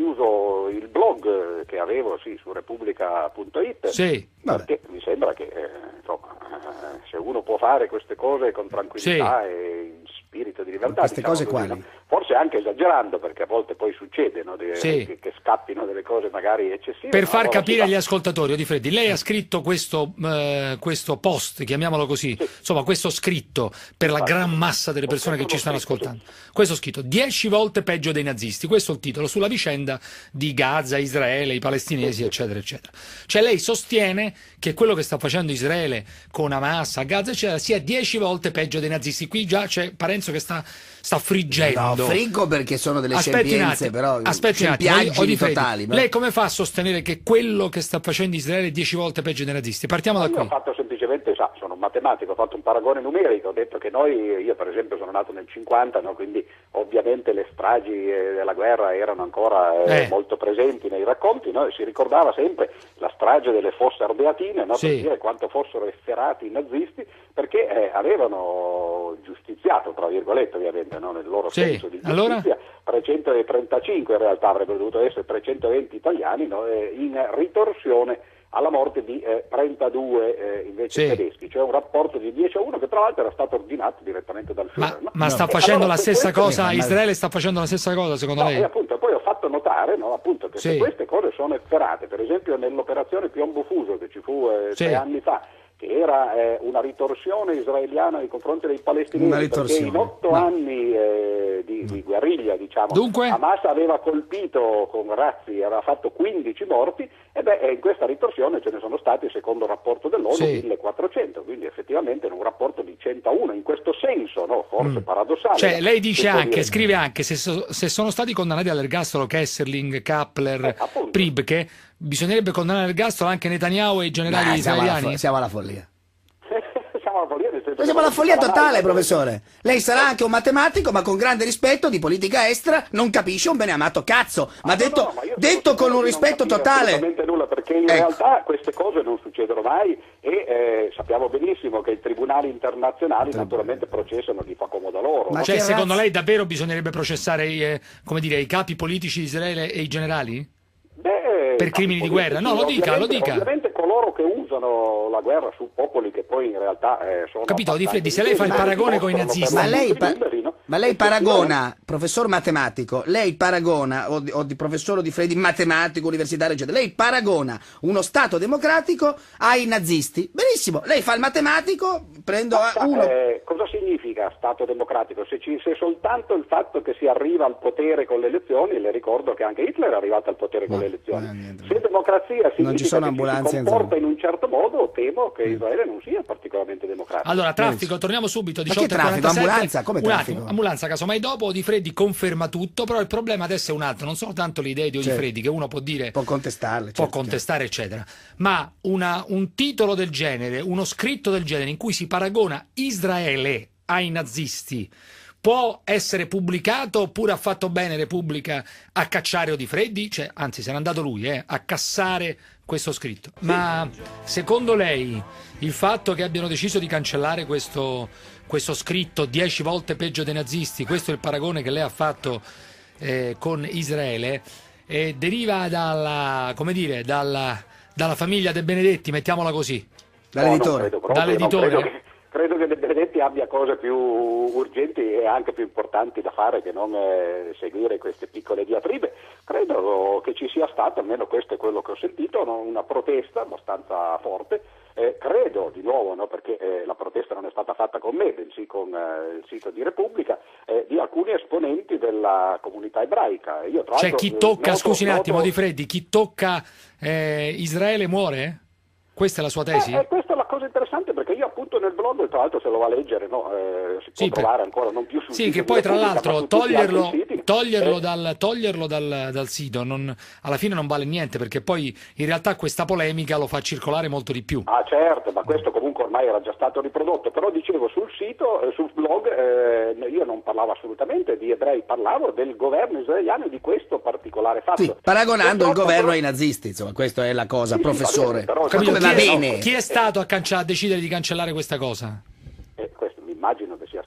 chiuso il blog che avevo su Repubblica.it, sì, perché mi sembra che insomma, se uno può fare queste cose con tranquillità e in spirito di libertà, queste cose così, quali? forse anche esagerando, perché a volte poi succede, no, che scappino delle cose magari eccessive. Per far allora capire agli ascoltatori, Odifreddi, lei ha scritto questo post, chiamiamolo così, insomma questo scritto per la gran massa delle persone che ci stanno ascoltando. Questo scritto, 10 volte peggio dei nazisti, questo è il titolo, sulla vicenda di Gaza, Israele, i palestinesi, eccetera, eccetera. Cioè lei sostiene che quello che sta facendo Israele con Hamas, a Gaza, eccetera, sia 10 volte peggio dei nazisti. Qui già c'è Parenzo che sta friggendo. No, friggo perché sono delle scempienze, però scempiaggini totali. Lei come fa a sostenere che quello che sta facendo Israele è 10 volte peggio dei nazisti? Partiamo da qui. Io ho fatto semplicemente, sono un matematico, ho fatto un paragone numerico, ho detto che io per esempio sono nato nel 50, no? Quindi ovviamente le stragi della guerra erano ancora molto presenti nei racconti, no? Si ricordava sempre la strage delle Fosse Ardeatine, no? Per dire quanto fossero efferati i nazisti, perché avevano giustiziato, tra virgolette ovviamente, no? Nel loro senso di giustizia, 335 in realtà avrebbero dovuto essere 320 italiani, no? In ritorsione alla morte di 32 invece tedeschi, cioè un rapporto di 10-1 che tra l'altro era stato ordinato direttamente dal Führer. Ma sta facendo la stessa cosa? Israele sta facendo la stessa cosa secondo lei? E appunto poi ho fatto notare, no, appunto, che se queste cose sono efferate, per esempio nell'operazione Piombo Fuso che ci fu 3 anni fa, che era una ritorsione israeliana nei confronti dei palestinesi, perché in 8 anni di guerriglia, diciamo, dunque? Hamas aveva colpito con razzi, aveva fatto 15 morti, e in questa ritorsione ce ne sono stati, secondo il rapporto dell'ONU, 1400, quindi effettivamente in un rapporto di 101, in questo senso, no, forse paradossale. Cioè lei dice anche, scrive anche, se sono stati condannati all'ergastolo Kesselring, Kappler, Pribke, bisognerebbe condannare all'ergastolo anche Netanyahu e i generali israeliani? Siamo alla follia. Siamo alla follia totale, professore. Lei sarà anche un matematico, ma con grande rispetto di politica estera non capisce un beneamato cazzo. Ma detto con un rispetto totale. Assolutamente nulla, perché in realtà queste cose non succedono mai e sappiamo benissimo che i tribunali internazionali naturalmente processano chi fa comodo loro. Ma cioè, secondo lei davvero bisognerebbe processare i capi politici di Israele e i generali? Per crimini di guerra? No, lo dica. Ovviamente coloro che usano la guerra su popoli che poi in realtà sono... Capito, Odifreddi, se lei fa il paragone con i nazisti... Ma lei paragona, professor matematico, lei paragona, o di professor Odifreddi matematico, universitario, eccetera, lei paragona uno Stato democratico ai nazisti. Benissimo, lei fa il matematico, prendo uno... cosa significa Stato democratico? Se soltanto il fatto che si arriva al potere con le elezioni, le ricordo che anche Hitler è arrivato al potere con le elezioni. Se democrazia significa che si comporta in un certo modo, temo che Israele non sia particolarmente democratico. Allora, traffico, torniamo subito, 18:47. Ma che traffico? Ambulanza? Come traffico? Ambulanza, casomai dopo Odifreddi conferma tutto, però il problema adesso è un altro, non sono tanto le idee di Odifreddi, che uno può dire... Può contestarle. Può contestare, eccetera. Ma un titolo del genere, uno scritto del genere, in cui si paragona Israele ai nazisti, può essere pubblicato, oppure ha fatto bene Repubblica a cacciare Odifreddi? Cioè, anzi, se n'è andato lui a cassare questo scritto. Ma secondo lei il fatto che abbiano deciso di cancellare questo scritto 10 volte peggio dei nazisti, questo è il paragone che lei ha fatto con Israele, deriva dalla famiglia De Benedetti, mettiamola così? Dall'editore? Dall'editore? Credo che De Benedetti abbia cose più urgenti e anche più importanti da fare che non seguire queste piccole diatribe. Credo che ci sia stata, almeno questo è quello che ho sentito, una protesta abbastanza forte. Credo, di nuovo, no, perché la protesta non è stata fatta con me, bensì con il sito di Repubblica, di alcuni esponenti della comunità ebraica. Io, tra l'altro, chi tocca, scusi un attimo, Odifreddi, chi tocca Israele muore? Questa è la sua tesi? Questa è la cosa interessante, perché io appunto nel blog, tra l'altro se lo va a leggere, no, si può trovare ancora non più sul sito. Sì, che poi tra l'altro toglierlo dal dal sito alla fine non vale niente, perché poi in realtà questa polemica lo fa circolare molto di più. Ah certo, ma questo comunque ormai era già stato riprodotto, però dicevo sul sito, sul blog, io non parlavo assolutamente di ebrei, parlavo del governo israeliano e di questo particolare fatto. Sì, paragonando il governo ai nazisti, insomma, questa è la cosa, professore. Va bene. Chi è stato a decidere di cancellare questa cosa? Questo mi immagino che sia stato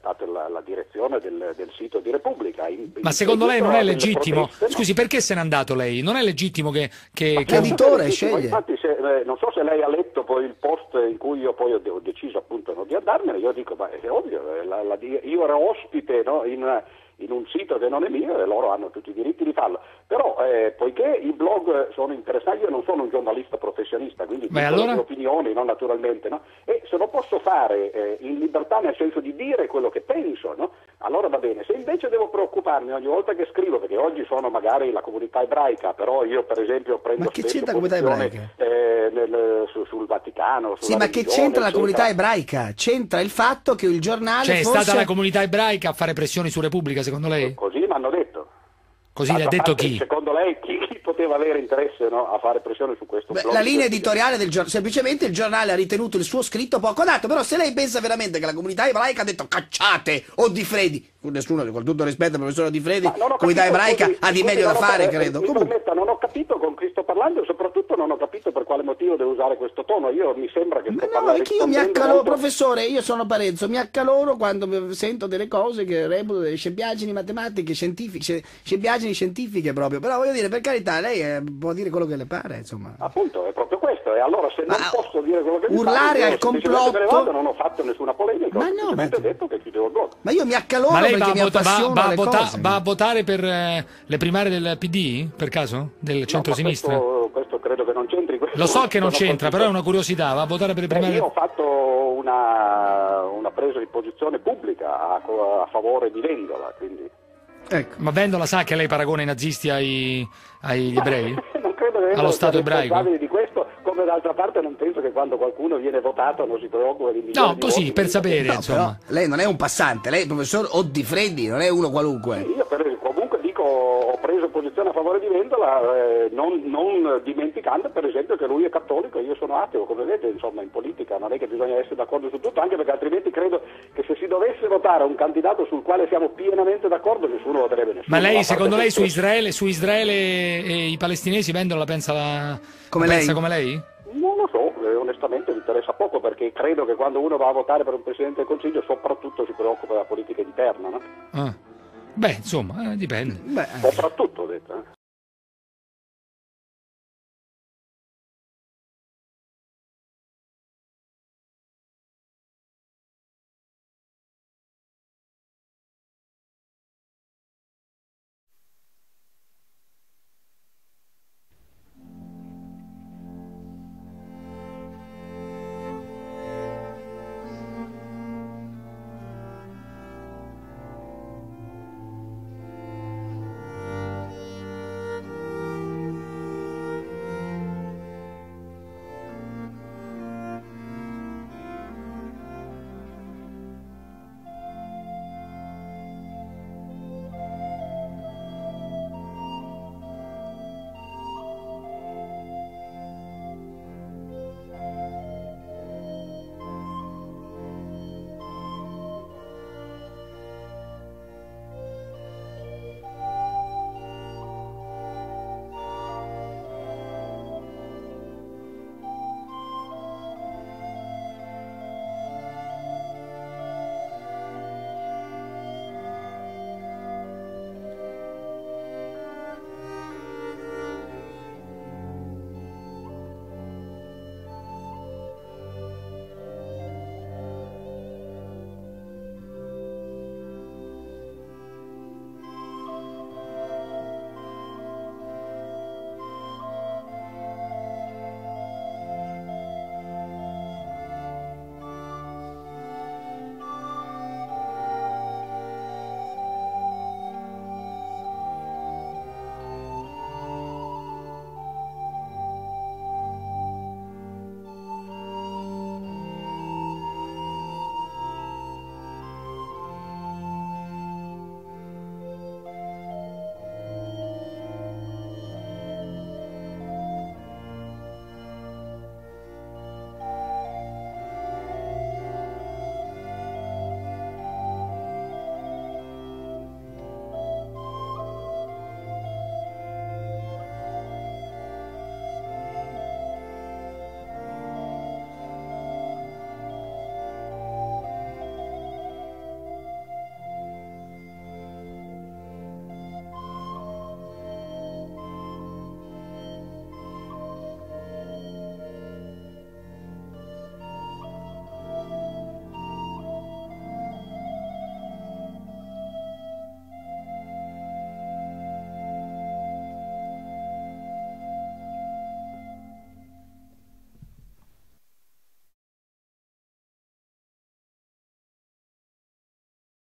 stata la direzione del sito di Repubblica. Ma secondo lei non è legittimo? Scusi, perché se n'è andato lei? Non è legittimo che l'editore sceglie? Infatti, non so se lei ha letto poi il post in cui io poi ho deciso appunto di andarmene. Io dico, ma è ovvio, io ero ospite, no, in un sito che non è mio e loro hanno tutti i diritti di farlo, però poiché i blog sono interessanti, io non sono un giornalista professionista, quindi ho le mie opinioni, no, naturalmente, no? E se lo posso fare in libertà, nel senso di dire quello che penso, no? Allora va bene. Se invece devo preoccuparmi ogni volta che scrivo, perché oggi sono magari la comunità ebraica, però io per esempio prendo ma che c'entra la comunità ebraica? Sul Vaticano, sì, ma che c'entra la comunità ebraica? C'entra il fatto che il giornale è stata la comunità ebraica a fare pressioni su Repubblica, secondo lei? Così mi hanno detto. Così le ha detto chi? Secondo lei chi poteva avere interesse, no, a fare pressione su questo blog? La linea editoriale del giornale, semplicemente il giornale ha ritenuto il suo scritto poco adatto, però se lei pensa veramente che la comunità ebraica ha detto cacciate Oddifredi, nessuno, con tutto rispetto al professor Oddifredi, la comunità ebraica ha di meglio da fare, credo. Mi permetta, non ho capito con chi sto parlando e soprattutto non ho capito per quale motivo devo usare questo tono. Io mi sembra che sto parlando. Perché io mi accaloro, professore, io sono Parenzo, mi accaloro quando sento delle cose che reputo delle scempiaggini matematiche, scientifiche, scempiaggini scientifiche proprio, però voglio dire, per carità, lei può dire quello che le pare, insomma. Appunto, è proprio questo, e allora se non posso dire quello che mi pare, urlare al complotto, non ho fatto nessuna polemica, ho semplicemente detto che chiudevo il blog. Ma io mi accaloro perché mi appassiona le cose. Va a votare per le primarie del PD, per caso? Del centro-sinistra? Questo credo che non c'entri. Lo so che non c'entra, però è una curiosità, va a votare per le primarie? Io ho fatto una presa di posizione pubblica a favore di Vendola, quindi... Ecco. Ma Vendola sa che lei paragona i nazisti agli ebrei? Non credo che allo Stato ebraico? Di questo, come d'altra parte non penso che quando qualcuno viene votato non si preoccupa di milioni no, così, per sapere, insomma. Lei non è un passante, lei è il professor Oddifreddi, non è uno qualunque. Io comunque dico, ho preso posizione a favore di Vendola, non dimenticando per esempio che lui è cattolico e io sono ateo, come vedete, insomma, in politica non è che bisogna essere d'accordo su tutto, anche perché altrimenti credo che se si dovesse votare un candidato sul quale siamo pienamente d'accordo nessuno voterebbe nessuno. Ma lei, secondo lei, su Israele e i palestinesi Vendola pensa come lei? Non lo so, onestamente mi interessa poco, perché credo che quando uno va a votare per un Presidente del Consiglio soprattutto si preoccupa della politica interna, no? Beh, insomma, dipende. Soprattutto, ho detto.